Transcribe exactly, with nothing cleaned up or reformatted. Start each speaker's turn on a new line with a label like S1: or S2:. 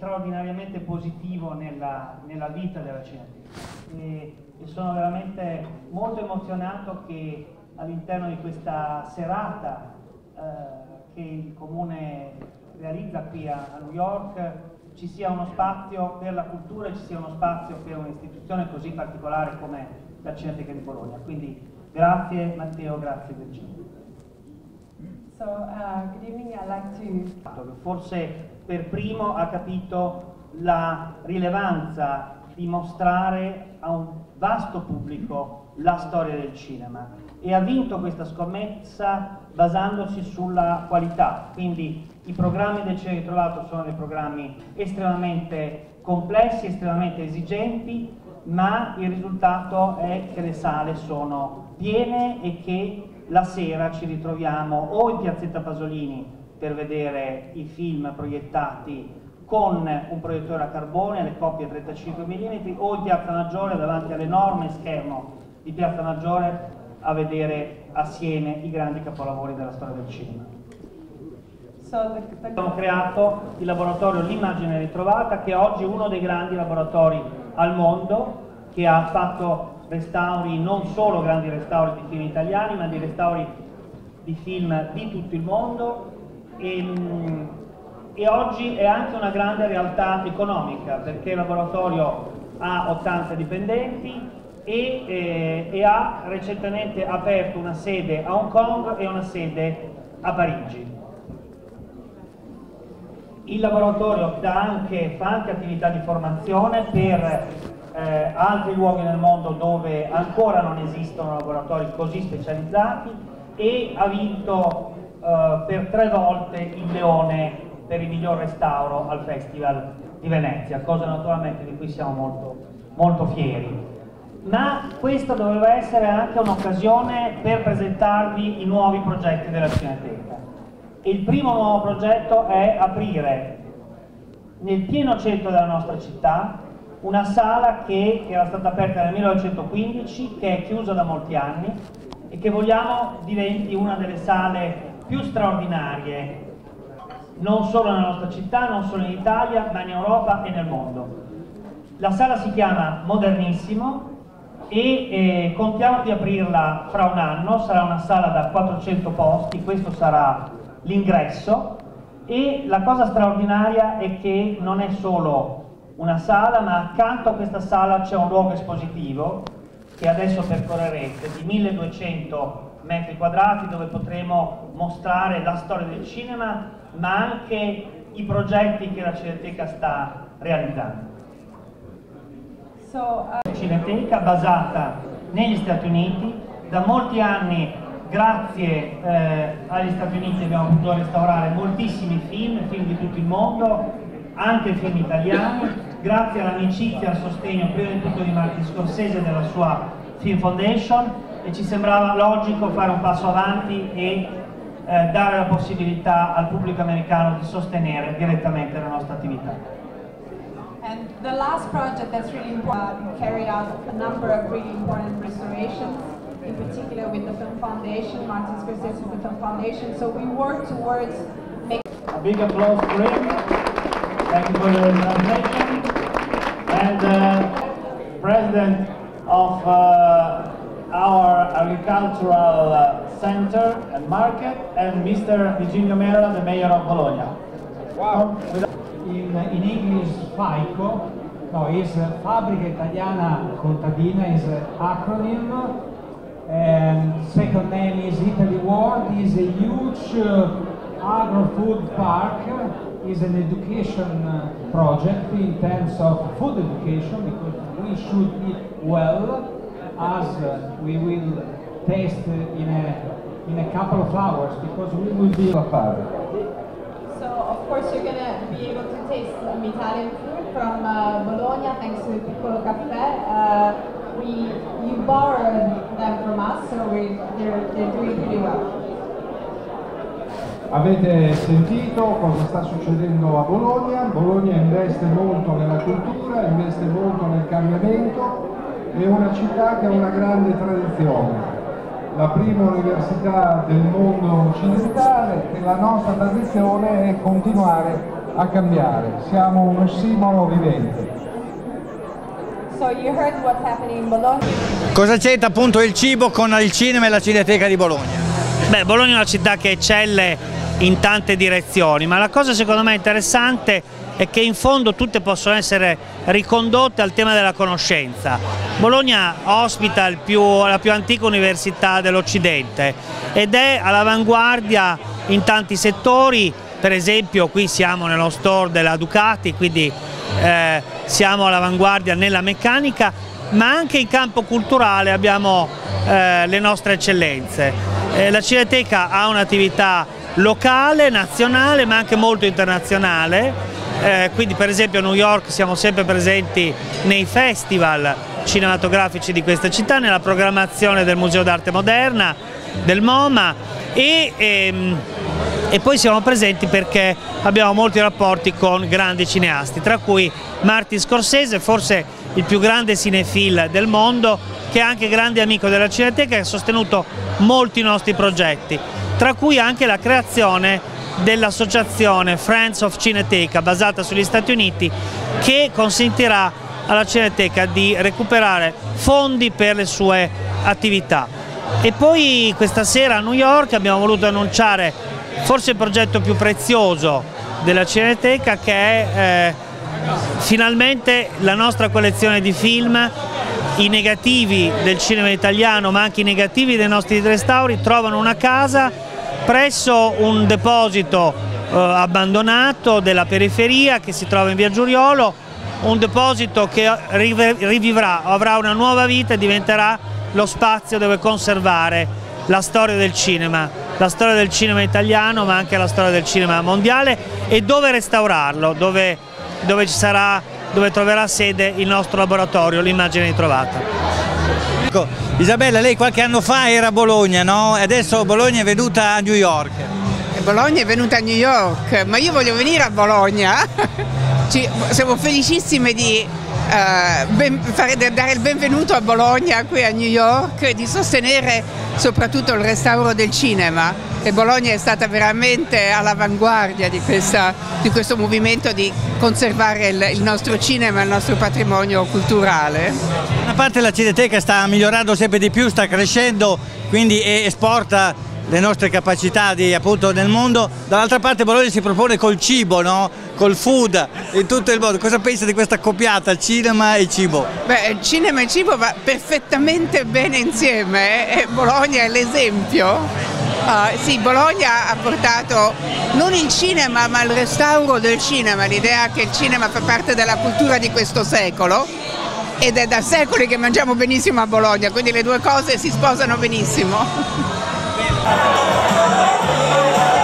S1: straordinariamente positivo nella, nella vita della Cineteca e, e sono veramente molto emozionato che all'interno di questa serata eh, che il Comune realizza qui a, a New York ci sia uno spazio per la cultura e ci sia uno spazio per un'istituzione così particolare come la Cineteca di Bologna. Quindi grazie Matteo, grazie Virginia.
S2: So, uh, good evening, I'd like to...
S1: Forse per primo ha capito la rilevanza di mostrare a un vasto pubblico la storia del cinema e ha vinto questa scommessa basandosi sulla qualità. Quindi i programmi del Cinema Ritrovato sono dei programmi estremamente complessi, estremamente esigenti, ma il risultato è che le sale sono piene e che la sera ci ritroviamo o in Piazzetta Pasolini per vedere i film proiettati con un proiettore a carbone, le coppie trentacinque millimetri, o in Piazza Maggiore davanti all'enorme schermo di Piazza Maggiore a vedere assieme i grandi capolavori della storia del cinema. Abbiamo creato il laboratorio L'Immagine Ritrovata, che oggi è uno dei grandi laboratori al mondo, che ha fatto restauri, non solo grandi restauri di film italiani, ma di restauri di film di tutto il mondo e, e oggi è anche una grande realtà economica, perché il laboratorio ha ottanta dipendenti e, eh, e ha recentemente aperto una sede a Hong Kong e una sede a Parigi. Il laboratorio dà anche, fa anche attività di formazione per eh, altri luoghi nel mondo dove ancora non esistono laboratori così specializzati e ha vinto eh, per tre volte il Leone per il miglior restauro al Festival di Venezia, cosa naturalmente di cui siamo molto, molto fieri. Ma questa doveva essere anche un'occasione per presentarvi i nuovi progetti della Cineteca. Il primo nuovo progetto è aprire nel pieno centro della nostra città una sala che era stata aperta nel millenovecentoquindici, che è chiusa da molti anni e che vogliamo diventi una delle sale più straordinarie non solo nella nostra città, non solo in Italia, ma in Europa e nel mondo. La sala si chiama Modernissimo e eh, contiamo di aprirla fra un anno, sarà una sala da quattrocento posti, questo sarà l'ingresso e la cosa straordinaria è che non è solo una sala, ma accanto a questa sala c'è un luogo espositivo che adesso percorrerete di milleduecento metri quadrati dove potremo mostrare la storia del cinema ma anche i progetti che la Cineteca sta realizzando.
S2: So, uh...
S1: Cineteca basata negli Stati Uniti, da molti anni grazie eh, agli Stati Uniti abbiamo potuto restaurare moltissimi film, film di tutto il mondo, anche film italiani, grazie all'amicizia e al sostegno prima di tutto di Martin Scorsese e della sua Film Foundation, e ci sembrava logico fare un passo avanti e eh, dare la possibilità al pubblico americano di sostenere direttamente la nostra attività.
S2: And the last project that's really important, carried out a number of really important restorations, in particular with the Film Foundation, Martin Scorsese with the Film Foundation. So we work towards making...
S1: A big applause for him. Thank you for the translation. And uh, President of uh, our Agricultural uh, Center and Market, and Mister Virginio Merola, the Mayor of Bologna.
S3: Wow. In, in English, FICO, no, is Fabbrica Italiana Contadina, is an acronym. And second name is Italy World, is a huge uh, agro-food park, is an education uh, project in terms of food education, because we should eat well, as uh, we will taste in a, in a couple of hours, because we will be a farm.
S2: So of course you're going to be able to taste some Italian food from uh, Bologna, thanks to Piccolo Caffè. Uh, we, you borrowed them from us, so we, they're, they're doing pretty well.
S4: Avete sentito cosa sta succedendo a Bologna? Bologna investe molto nella cultura, investe molto nel cambiamento, è una città che ha una grande tradizione. La prima università del mondo occidentale, e la nostra tradizione è continuare a cambiare, siamo un ossimoro vivente.
S2: So you heard what's happening in Bologna.
S5: Cosa c'entra appunto il cibo con il cinema e la Cineteca di Bologna?
S1: Beh, Bologna è una città che eccelle in tante direzioni, ma la cosa secondo me interessante è che in fondo tutte possono essere ricondotte al tema della conoscenza. Bologna ospita il più, la più antica università dell'Occidente ed è all'avanguardia in tanti settori. Per esempio qui siamo nello store della Ducati, quindi eh, siamo all'avanguardia nella meccanica, ma anche in campo culturale abbiamo eh, le nostre eccellenze. Eh, la Cineteca ha un'attività locale, nazionale, ma anche molto internazionale. Eh, quindi per esempio a New York siamo sempre presenti nei festival cinematografici di questa città, nella programmazione del Museo d'Arte Moderna, del MoMA e, ehm, e poi siamo presenti perché abbiamo molti rapporti con grandi cineasti, tra cui Martin Scorsese, forse il più grande cinefil del mondo, che è anche grande amico della Cineteca e ha sostenuto molti nostri progetti, tra cui anche la creazione dell'associazione Friends of Cineteca basata sugli Stati Uniti, che consentirà alla Cineteca di recuperare fondi per le sue attività. E poi questa sera a New York abbiamo voluto annunciare forse il progetto più prezioso della Cineteca, che è eh, finalmente la nostra collezione di film. I negativi del cinema italiano, ma anche i negativi dei nostri restauri, trovano una casa presso un deposito eh, abbandonato della periferia che si trova in via Giuriolo, un deposito che rivivrà, avrà una nuova vita e diventerà lo spazio dove conservare la storia del cinema, la storia del cinema italiano, ma anche la storia del cinema mondiale, e dove restaurarlo, dove, dove, ci sarà, dove troverà sede il nostro laboratorio, l'Immagine Ritrovata.
S5: Isabella, lei qualche anno fa era a Bologna, no? E adesso Bologna è venuta a New York.
S6: Bologna è venuta a New York, ma io voglio venire a Bologna. Ci, siamo felicissime di uh, ben, fare, dare il benvenuto a Bologna, qui a New York, di sostenere soprattutto il restauro del cinema. E Bologna è stata veramente all'avanguardia di, di questo movimento di conservare il, il nostro cinema e il nostro patrimonio culturale.
S5: Da una parte la Cineteca sta migliorando sempre di più, sta crescendo, quindi esporta le nostre capacità di, appunto, nel mondo. Dall'altra parte Bologna si propone col cibo, no? Col food in tutto il mondo. Cosa pensa di questa accoppiata cinema e cibo?
S6: Beh, cinema e cibo va perfettamente bene insieme, eh? E Bologna è l'esempio. Uh, sì, Bologna ha portato non il cinema ma il restauro del cinema, l'idea che il cinema fa parte della cultura di questo secolo, ed è da secoli che mangiamo benissimo a Bologna, quindi le due cose si sposano benissimo.